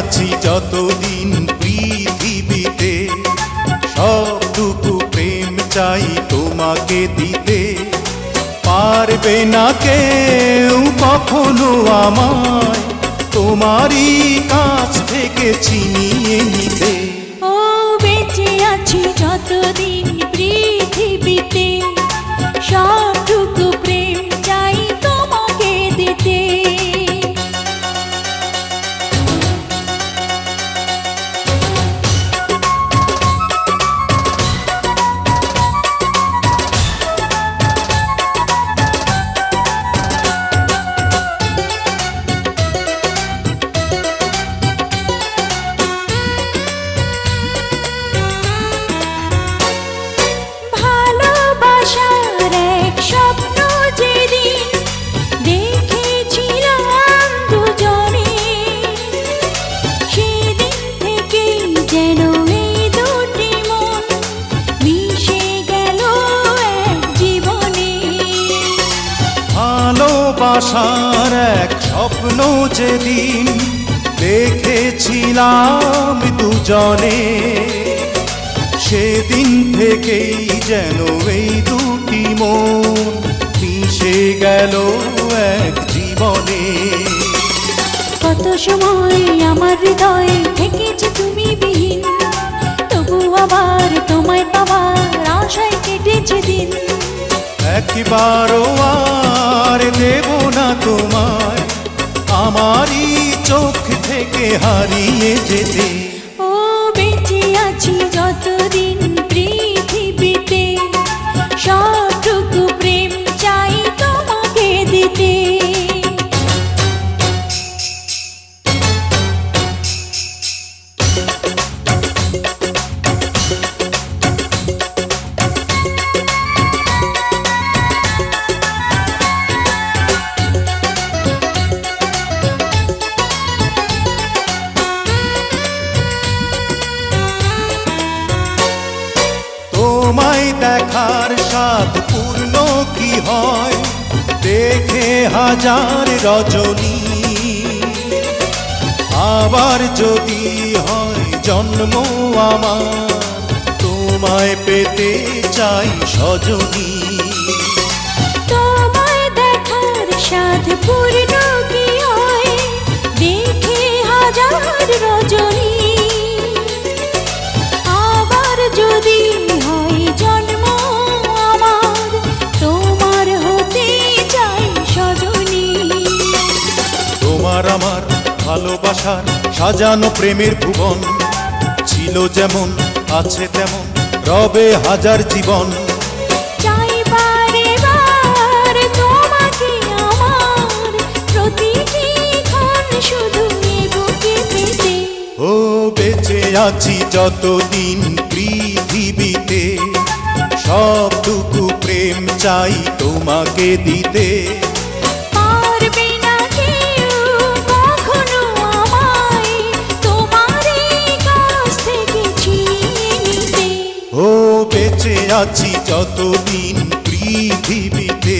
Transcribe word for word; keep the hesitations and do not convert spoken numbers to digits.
আছি যতদিন পৃথিবীতে, সবটুকু প্রেম চাই তোমাকে দিতে। পারবে না কেউ কখনো আমায় তোমারই কাছ থেকে ছিনিয়ে নিতে। ও বেঁচে আছি যতদিন পৃথিবীতে, সবটুকু প্রেম চাই তোমাকে দিতে। ভালোবাসার এক স্বপ্ন যেদিন দেখেছিলাম দুজনে, সেদিন থেকেই যেন এই দুটি মন মিশে গেল এক জীবনে। কত সময় আমার হৃদয়ে থেকেছে তুমি বিহীন, তবু আবার তোমায় পাওয়ার আশায় কেটেছে দিন। একবারও আর দেব না তোমায় আমারই চোখ থেকে হারিয়ে যেতে। ও বেঁচে আছি যতদিন পৃথিবীতে, সবটুকু প্রেম চাই তোমাকে দিতে। তোমায় দেখার স্বাদ পূর্ণ কি হয় দেখে হাজার রজনী, আবার যদি হয় জন্ম আমার তোমায় পেতে চাই সজনী। তোমায় দেখার স্বাদ পূর্ণ কি হয় দেখে হাজার রজনী, আবার যদি হয় জন্ম আমার তোমার হতে চাই সজনী। তোমার আমার ভালোবাসার সাজানো প্রেমের ভুবন, ছিল যেমন আছে তেমন রবে হাজার জীবন। চাই বারে বার তোমাকে আমার প্রতিটি ক্ষণ শুধু বুকে পেতে। ও বেঁচে আছি যতদিন পৃথিবীতে, সবটুকু প্রেম চাই তোমাকে দিতে। পারবে না কেউ কখনো আমায় তোমারই কাছ থেকে ছিনিয়ে নিতে। ও বেঁচে আছি যতদিন পৃথিবীতে,